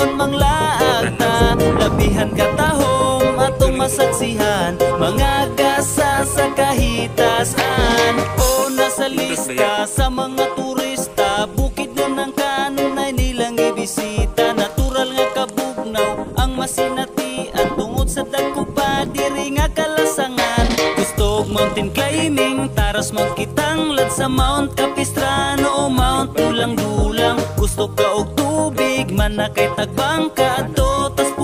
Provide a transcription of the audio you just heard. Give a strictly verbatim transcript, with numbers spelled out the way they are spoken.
karon manglaag ta, labihan katahom atong masaksihan, mga gasa sa kahitasan. O nasa lista sa mga turista, bukid nun ang kanunay nilang ibisita. Natural nga kabugnaw ang masinatian, tungod sa dagko pa diri nga kalasangan. Gusto og mountain climbing, taras magkitanglad sa Mount Capistrano o Mount Dulang-Dulang. Gusto ka og tubig, man na kay tagbangka ato, tas